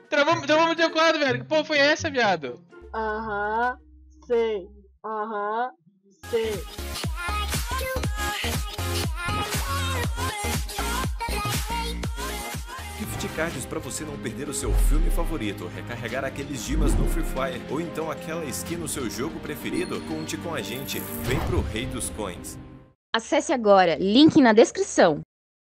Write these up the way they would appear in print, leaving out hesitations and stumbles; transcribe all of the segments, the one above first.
Travamos de acordo, velho. Que porra foi essa, viado? Aham, sei. Aham, sei. Gift cards para você não perder o seu filme favorito, recarregar aqueles dimas no Free Fire ou então aquela skin no seu jogo preferido? Conte com a gente, vem pro Rei dos Coins. Acesse agora, link na descrição.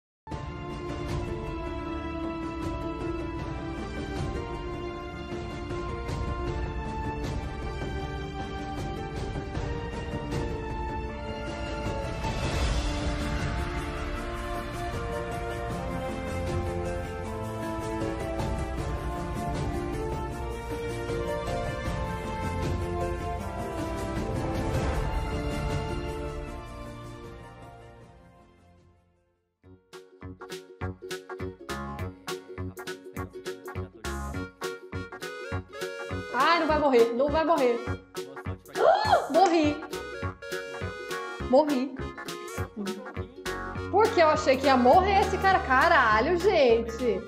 Ai, não vai morrer, não vai morrer. Morri. Morri. Porque eu achei que ia morrer esse cara. Caralho, gente.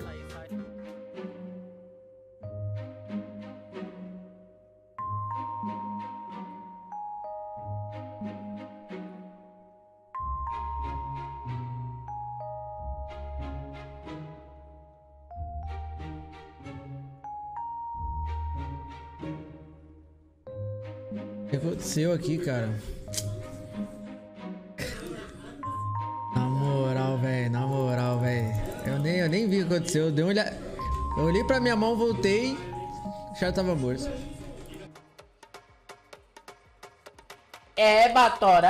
O que aconteceu aqui, cara? Na moral, velho. Eu nem vi o que aconteceu. Eu olhei pra minha mão, voltei. Já tava morto. É, Batora.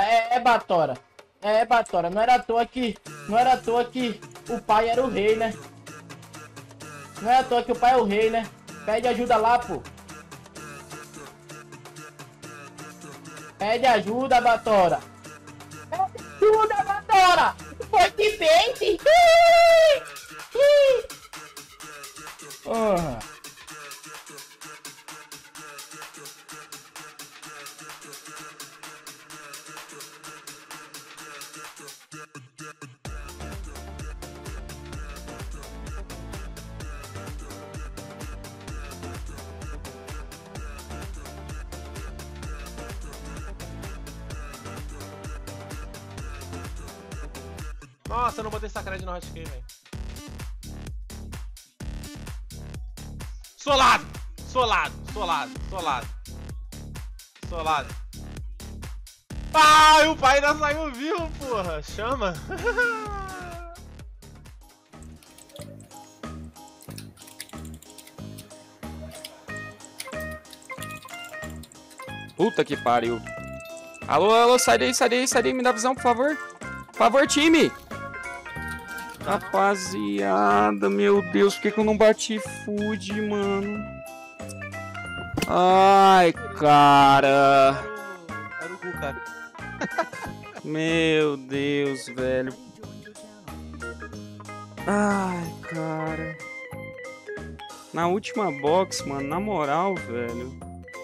Não era à toa que o pai era o rei, né? Não é à toa que o pai é o rei, né? Pede ajuda lá, pô. Pede ajuda, Batora. Pede ajuda, Batora. Foi de bait. Nossa, eu não botei sacred no hotkeey, velho. Solado! Ai, o pai ainda saiu vivo, porra! Chama! Puta que pariu. Alô, sai daí, me dá visão, por favor. Por favor, time! Rapaziada, meu Deus, por que eu não bati food, mano? Ai, cara. Era o Gu, cara. Meu Deus, velho. Ai, cara. Na última box, mano, na moral, velho.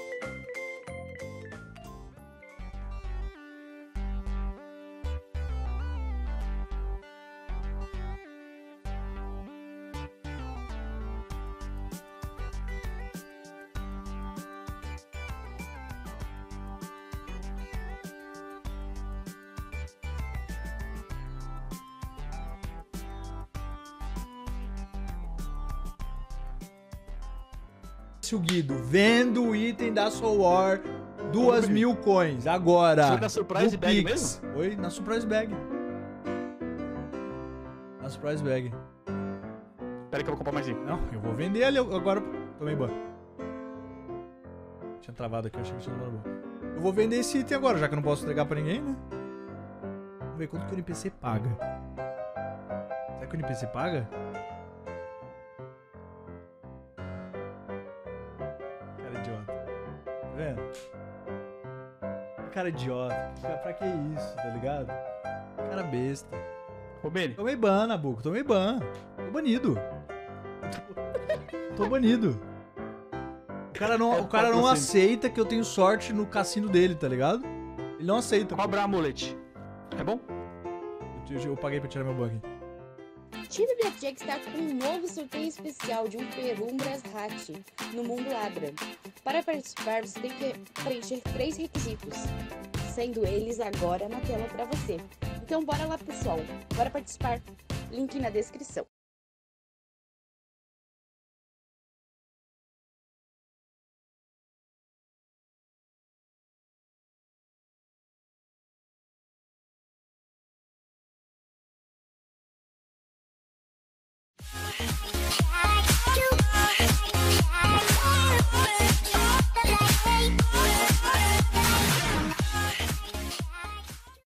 O Guido, vendo o item da Soul War, 2.000 coins, agora. Foi na Surprise Bag Pix. mesmo? Foi na Surprise Bag. Na Surprise Bag. Pera que eu vou comprar mais um. Não, eu vou vender ali agora. Tomei ban. Tinha travado aqui, eu achei que tinha tomado ban. Eu vou vender esse item agora, já que eu não posso entregar pra ninguém, né? Vamos ver quanto que o NPC paga. Será que o NPC paga? Vendo? Cara idiota. Pra que isso, tá ligado? Cara besta. Roubei ele. Tomei ban, Nabuco. Tomei ban. Tô banido. Tô banido. O cara não aceita que eu tenho sorte no cassino dele, tá ligado? Ele não aceita. Cobrar a mullet. É bom? Eu paguei pra tirar meu ban aqui. Time Blackjack está com um novo sorteio especial de um Perumbras Hat no Mundo Abra. Para participar, você tem que preencher 3 requisitos, sendo eles agora na tela para você. Então bora lá, pessoal. Bora participar. Link na descrição.